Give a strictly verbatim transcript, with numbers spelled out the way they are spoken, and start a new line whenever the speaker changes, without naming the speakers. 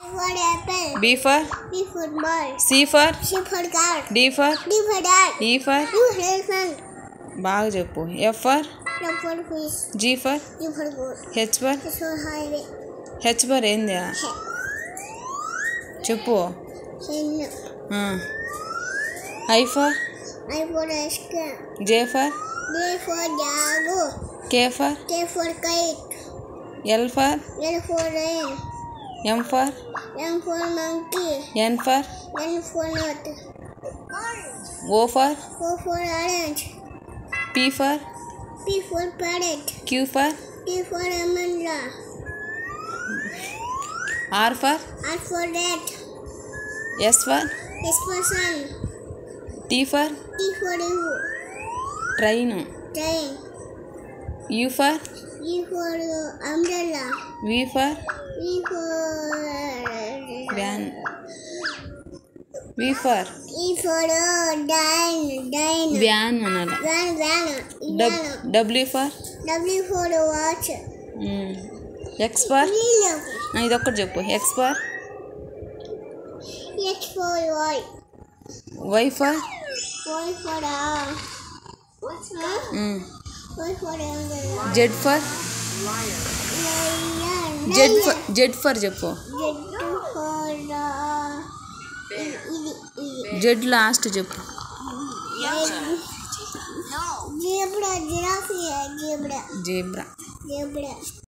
for apple.
B for
B for ball.
C for
C for car.
D for
D for dog.
E for
U for elephant.
బాగా చెప్పు. F for
F for fish.
G for
G for goat.
H for
H for highway.
H for ఏంది చెప్పు.
Hen.
I for
I for ice cream.
J for
J for jagu.
K for
K for kite.
L for
L for rain.
M for
M for monkey.
N for
N for nut.
O for
O for orange.
P for
P for parrot.
Q for
T for umbrella.
R for
R for rat.
S for
S for sun.
T for
T for you.
train.
Train.
U for
U for uh, umbrella.
V for
V for
van. V for
E for uh, dine. Dine.
van అనాలి.
Van. Van. Van.
W for
W for watch.
X for
Wheel.
ఇది ఒక్కటి చెప్పు. X for
X for Y.
Y for
Y for uh. What's that?
mm.
Y for umbrella.
Z for
Lion.
Z for Z for చెప్పు.
Z for uh. ఇది ఇది.
Z last చెప్పు.
Zebra. Giraffe. Zebra.
Zebra.
Zebra.